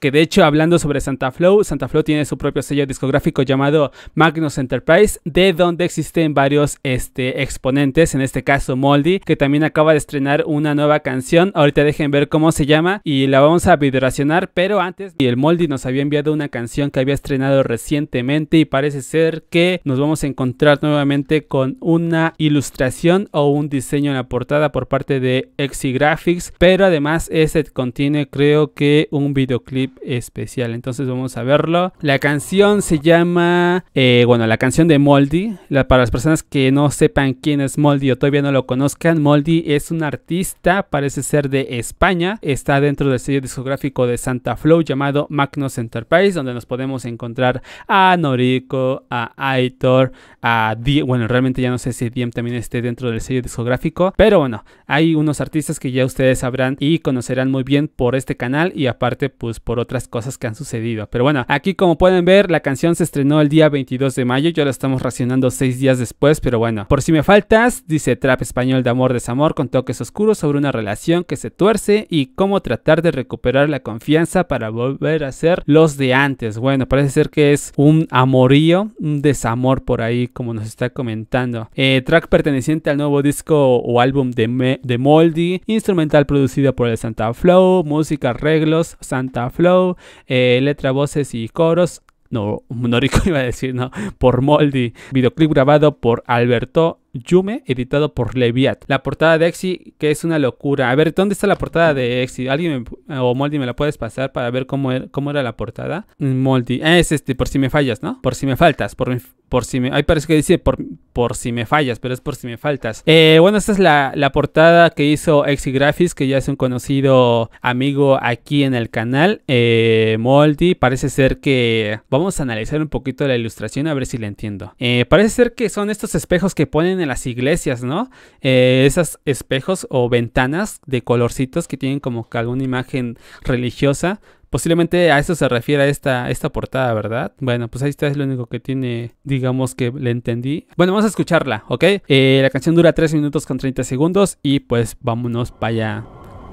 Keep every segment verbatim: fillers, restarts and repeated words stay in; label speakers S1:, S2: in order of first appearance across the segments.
S1: que de hecho, hablando sobre Santa Flow, Santa Flow tiene su propio sello discográfico llamado Magnus Enterprise, de donde existen varios este, exponentes, en este caso Moldy, que también acaba de estrenar una nueva canción. Ahorita dejen ver cómo se llama y la vamos a videoreaccionar, pero antes, y el Moldy nos había enviado una canción que había estrenado recientemente y parece ser que nos vamos a encontrar nuevamente con una ilustración o un diseño en la portada por parte de Exi Graphics, pero además este contiene, creo que, un videoclip especial. Entonces vamos a verlo. La canción se llama eh, bueno, la canción de Moldy. La, para las personas que no sepan quién es Moldy o todavía no lo conozcan, Moldy es un artista, parece ser de España, está dentro del sello discográfico de Santa Flow llamado Magnus Enterprise, donde nos podemos encontrar a Noriko, a Aitor, a Diem. Bueno, realmente ya no sé si Diem también esté dentro del sello discográfico, pero bueno, hay unos artistas que ya ustedes sabrán y conocerán muy bien por este canal y aparte pues por otras cosas que han sucedido. Pero bueno, aquí como pueden ver, la canción se estrenó el día veintidós de mayo, ya la estamos racionando seis días después, pero bueno. Por si me faltas, dice trap español de amor desamor con toques oscuros sobre una relación que se tuerce y cómo tratar de recuperar la confianza para volver a ser los de antes. Bueno, parece ser que es un amorío, un desamor por ahí, como nos está comentando. Eh, track perteneciente al nuevo disco o álbum de, Me de Moldy, instrumental producido por el Santa Flow, música, arreglos, Santa Flow, eh, letra, voces y coros. No, Noriko iba a decir, no, por Moldy. Videoclip grabado por Alberto Yume, editado por Leviat. La portada de Exi, que es una locura. A ver, ¿dónde está la portada de Exi? ¿Alguien me, o Moldy me la puedes pasar para ver cómo era, cómo era la portada? Moldy, ah, es este, por si me fallas, ¿no? Por si me faltas, por, por si me... Ahí parece que dice por, por si me fallas, pero es por si me faltas. Eh, bueno, esta es la, la portada que hizo Exi Graphics, que ya es un conocido amigo aquí en el canal. Eh, Moldy, parece ser que... Vamos a analizar un poquito la ilustración a ver si la entiendo. Eh, parece ser que son estos espejos que ponen en las iglesias, ¿no? Eh, esos espejos o ventanas de colorcitos que tienen como que alguna imagen religiosa. Posiblemente a eso se refiere a esta, esta portada, ¿verdad? Bueno, pues ahí está, es lo único que tiene, digamos que le entendí. Bueno, vamos a escucharla, ¿ok? Eh, la canción dura tres minutos con treinta segundos y pues vámonos para allá.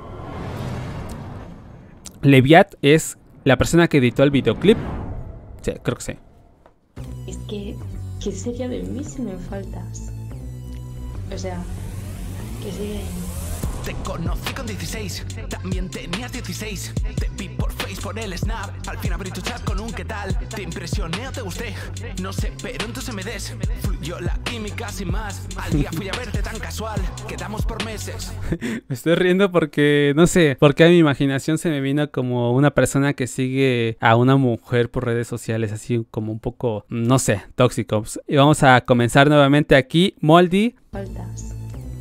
S1: Leviat es la persona que editó el videoclip. Sí, creo que sí.
S2: Es que, ¿qué sería de mí si me faltas? O sea, ¿qué sería de mí?
S3: Te conocí con dieciséis, también tenías dieciséis. Te vi por Face, por el Snap. Al fin abrí tu chat con un ¿qué tal? Te impresioné o te gusté, no sé, pero en tus M Ds fluyó la química sin más. Al día fui a verte tan casual, quedamos por meses.
S1: Me estoy riendo porque, no sé, porque a mi imaginación se me vino como una persona que sigue a una mujer por redes sociales, así como un poco, no sé, tóxicos. Y vamos a comenzar nuevamente aquí, Moldy.
S2: Faltas.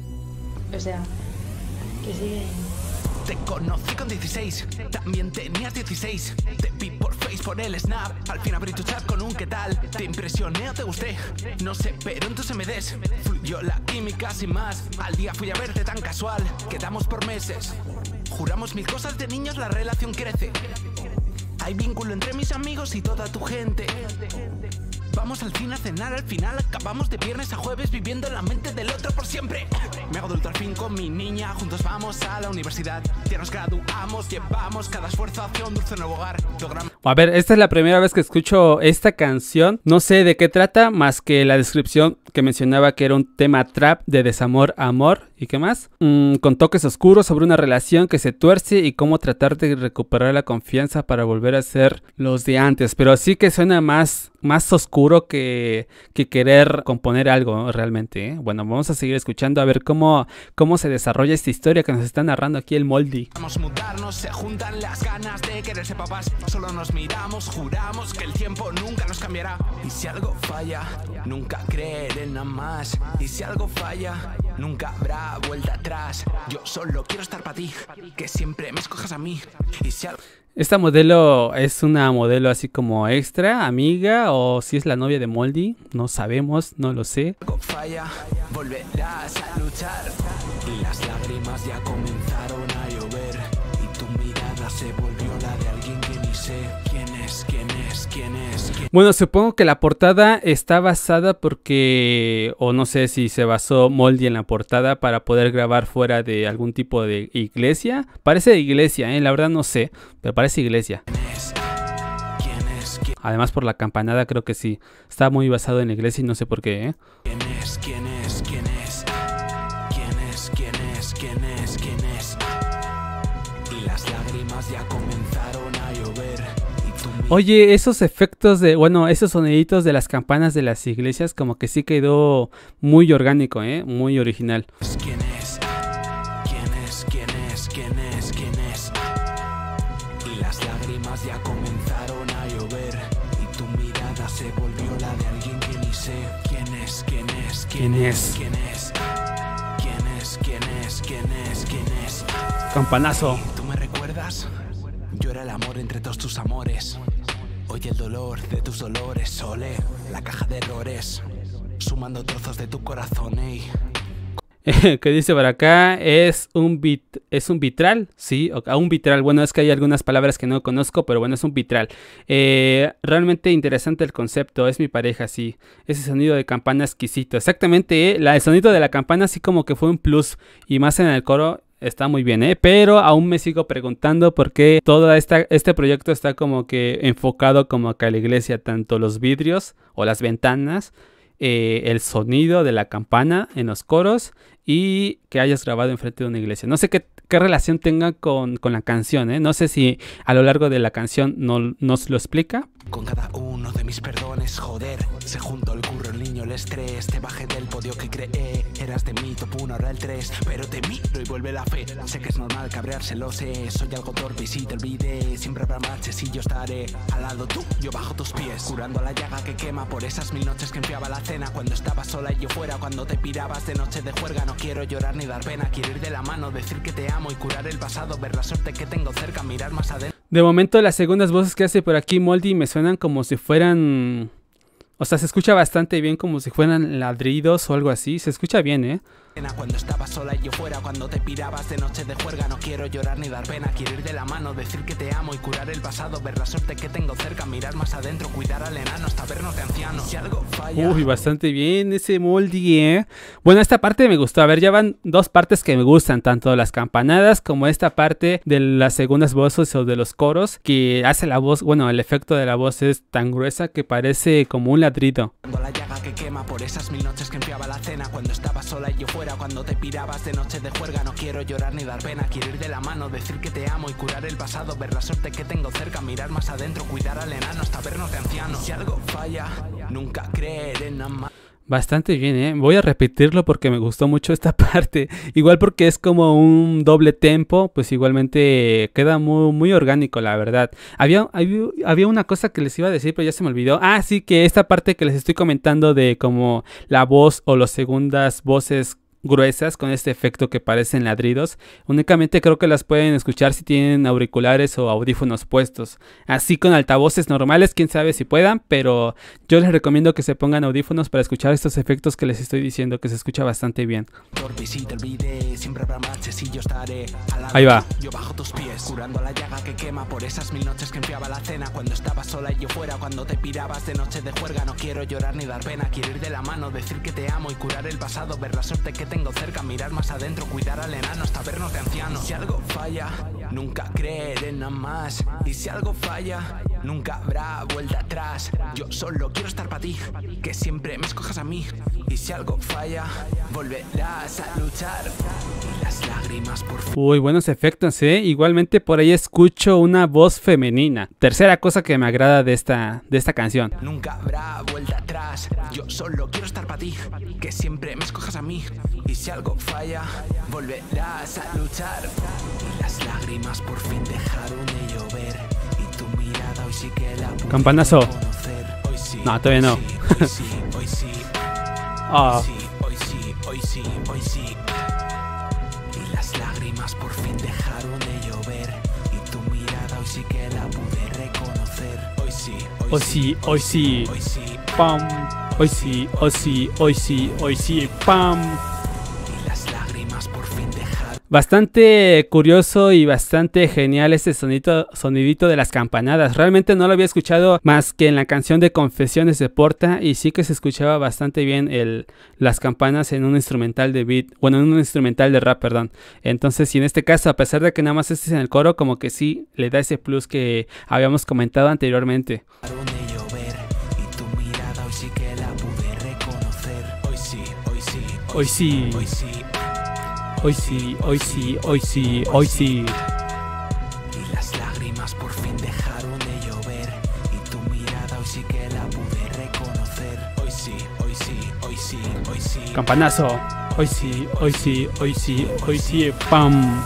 S2: O sea, ¿qué sería de mí?
S3: Te conocí con dieciséis, también tenías dieciséis. Te vi por Face, por el Snap. Al fin abrí tu chat con un ¿qué tal? Te impresioné o te gusté, no sé, pero en tus M Ds fluyó la química sin más. Al día fui a verte tan casual, quedamos por meses. Juramos mil cosas de niños, la relación crece. Hay vínculo entre mis amigos y toda tu gente. Vamos al cine a cenar, al final acabamos de viernes a jueves viviendo en la mente del otro por siempre. Me hago adulto al fin con mi niña, juntos vamos a la universidad. Ya nos graduamos, llevamos cada esfuerzo hacia un dulce nuevo hogar. Logramos...
S1: A ver, esta es la primera vez que escucho esta canción. No sé de qué trata, más que la descripción que mencionaba que era un tema trap de desamor a amor. ¿Y qué más? Mm, con toques oscuros sobre una relación que se tuerce y cómo tratar de recuperar la confianza para volver a ser los de antes. Pero sí que suena más, más oscuro que, que querer componer algo realmente, ¿eh? Bueno, vamos a seguir escuchando a ver cómo, cómo se desarrolla esta historia que nos está narrando aquí el Moldy.
S3: Vamos a mudarnos, se juntan las ganas de quererse papás. Solo nos miramos, juramos que el tiempo nunca nos cambiará. Y si algo falla, nunca creer en nada más. Y si algo falla, nunca habrá vuelta atrás. Yo solo quiero estar para ti, que siempre me escojas a mí. Y si algo...
S1: Esta modelo es una modelo así como extra, amiga, o si es la novia de Moldy, no sabemos, no lo sé.
S3: Algo falla, volverás a luchar. Y las lágrimas ya comenzaron a llover. Y tu mirada se volvió la de alguien que ni sé quién es, quién es, quién es, quién...
S1: Bueno, supongo que la portada está basada porque, o no sé si se basó Moldy en la portada para poder grabar fuera de algún tipo de iglesia. Parece de iglesia, ¿eh? La verdad no sé, pero parece iglesia.
S3: es.
S1: Además por la campanada creo que sí. Está muy basado en la iglesia y no sé por qué, ¿eh?
S3: ¿Quién es? ¿Quién es? ¿Quién es? ¿Quién es? ¿Quién es? ¿Quién es? ¿Quién es? Y las lágrimas ya comenzaron a llover. Y tú
S1: Oye, esos efectos de, bueno, esos soniditos de las campanas de las iglesias como que sí quedó muy orgánico, ¿eh? Muy original.
S3: ¿Quién es? ¿Quién es? ¿Quién es? ¿Quién es? ¿Quién es? Y las lágrimas ya comenzaron a llover. Y tu mirada se volvió la de alguien que ni sé. ¿Quién es? ¿Quién es?
S1: ¿Quién es?
S3: ¿Quién es? ¿Quién es? ¿Quién es? ¿Quién es? ¿Quién es?
S1: Campanazo.
S3: ¿Tú me recuerdas? Yo era el amor entre todos tus amores. Hoy el dolor de tus dolores. Sole, la caja de errores. Sumando trozos de tu corazón, ey.
S1: Que dice por acá, es un bit, es un vitral, sí, o, un vitral, bueno, es que hay algunas palabras que no conozco, pero bueno, es un vitral. Eh, realmente interesante el concepto, es mi pareja, sí, ese sonido de campana exquisito, exactamente, eh, la, el sonido de la campana sí como que fue un plus, y más en el coro. Está muy bien, ¿eh? Pero aún me sigo preguntando por qué todo esta, este proyecto está como que enfocado como que a la iglesia, tanto los vidrios o las ventanas, eh, el sonido de la campana en los coros y que hayas grabado enfrente de una iglesia. No sé qué, qué relación tenga con, con la canción, ¿eh? No sé si a lo largo de la canción no, nos lo explica.
S3: Con cada uno de mis perdones, joder, se juntó el curro, el niño, el estrés. Te bajé del podio que creé. Eras de mí, top uno, ahora el tres. Pero te miro y vuelve la fe. Sé que es normal cabrearse, lo sé. Soy algo torpe y si te olvidé. Siempre habrá marches y yo estaré al lado tú, yo bajo tus pies. Curando la llaga que quema por esas mil noches que enfriaba la cena. Cuando estabas sola y yo fuera, cuando te pirabas de noche de juerga. No quiero llorar ni dar pena, quiero ir de la mano, decir que te amo y curar el pasado. Ver la suerte que tengo cerca, mirar más adentro.
S1: De momento las segundas voces que hace por aquí Moldy me suenan como si fueran... O sea, se escucha bastante bien como si fueran ladridos o algo así. Se escucha bien, ¿eh?
S3: Cuando estabas sola y yo fuera, cuando te pirabas de noche de juerga. No quiero llorar ni dar pena, quiero ir de la mano, decir que te amo y curar el pasado. Ver la suerte que tengo cerca, mirar más adentro, cuidar al enano hasta vernos de ancianos. Si algo falla...
S1: Uy, bastante bien ese Moldy, ¿eh? Bueno, esta parte me gustó. A ver, ya van dos partes que me gustan, tanto las campanadas como esta parte de las segundas voces o de los coros, que hace la voz, bueno, el efecto de la voz es tan gruesa que parece como un ladrido.
S3: Cuando la llaga que quema por esas mil noches que enfriaba la cena. Cuando estabas sola y yo fuera, cuando te pirabas de noche de juerga. No quiero llorar ni dar pena, quiero ir de la mano, decir que te amo y curar el pasado. Ver la suerte que tengo cerca, mirar más adentro, cuidar al enano hasta vernos de ancianos. Si algo falla, nunca creer en nada más.
S1: Bastante bien, ¿eh? Voy a repetirlo porque me gustó mucho esta parte. Igual porque es como un doble tempo, pues igualmente queda muy, muy orgánico, la verdad. Había, había, había una cosa que les iba a decir, pero ya se me olvidó. Ah, sí, que esta parte que les estoy comentando de como la voz o las segundas voces gruesas con este efecto que parecen ladridos, únicamente creo que las pueden escuchar si tienen auriculares o audífonos puestos. Así con altavoces normales, quién sabe si puedan, pero yo les recomiendo que se pongan audífonos para escuchar estos efectos que les estoy diciendo, que se escucha bastante bien. Ahí va.
S3: Yo bajo tus pies, curando la llaga que quema por esas mil noches que enfriaba la cena. Cuando estabas sola y yo fuera, cuando te pirabas de noche de juerga. No quiero llorar ni dar pena, quiero ir de la mano, decir que te amo y curar el pasado. Ver la suerte que tengo cerca, mirar más adentro, cuidar al enano hasta vernos de ancianos. Si algo falla, nunca creer en nada más. Y si algo falla, nunca habrá vuelta atrás. Yo solo quiero estar para ti, que siempre me escojas a mí. Y si algo falla, volverás a luchar. Y las lágrimas por fin.
S1: Uy, buenos efectos, ¿eh? Igualmente por ahí escucho una voz femenina. Tercera cosa que me agrada de esta, de esta canción.
S3: Nunca habrá vuelta atrás. Yo solo quiero estar para ti, que siempre me escojas a mí. Y si algo falla, volverás a luchar. Y las lágrimas por fin dejaron de llover. Y tu mirada hoy sí que la pude
S1: Campanazo.
S3: conocer. Hoy sí,
S1: No, todavía no.
S3: Hoy sí, hoy sí,
S1: Oh.
S3: hoy sí, hoy sí, hoy sí, hoy sí. Y las lágrimas por fin dejaron de llover. Y tu mirada hoy sí que la pude reconocer. Hoy sí,
S1: Hoy sí, hoy sí.
S3: hoy sí.
S1: Pam. Hoy sí, hoy sí, hoy sí, hoy sí. Pam.
S3: Y las lágrimas por fin dejaron.
S1: Bastante curioso y bastante genial este sonidito, sonidito de las campanadas. Realmente no lo había escuchado más que en la canción de Confesiones de Porta, y sí que se escuchaba bastante bien el, las campanas en un instrumental de beat, bueno, en un instrumental de rap, perdón. Entonces, y en este caso, a pesar de que nada más este es en el coro, como que sí le da ese plus que habíamos comentado anteriormente.
S3: de llover.
S1: hoy sí,
S3: hoy sí,
S1: hoy sí, hoy sí, hoy sí, hoy sí.
S3: Y las lágrimas por fin dejaron de llover. Y tu mirada hoy sí que la pude reconocer. Hoy sí, hoy sí, hoy sí, hoy sí.
S1: Campanazo. Hoy sí, hoy sí, hoy sí, hoy sí. ¡Pam!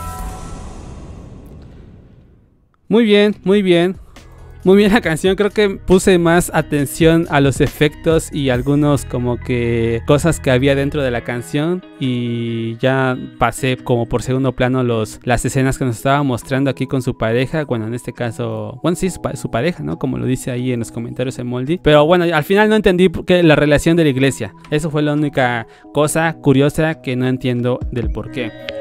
S1: Muy bien, muy bien. Muy bien la canción, creo que puse más atención a los efectos y algunos como que cosas que había dentro de la canción y ya pasé como por segundo plano los, las escenas que nos estaba mostrando aquí con su pareja, bueno en este caso, bueno sí su, su pareja, ¿no? Como lo dice ahí en los comentarios en Moldy, pero bueno al final no entendí que la relación de la iglesia, eso fue la única cosa curiosa que no entiendo del por qué.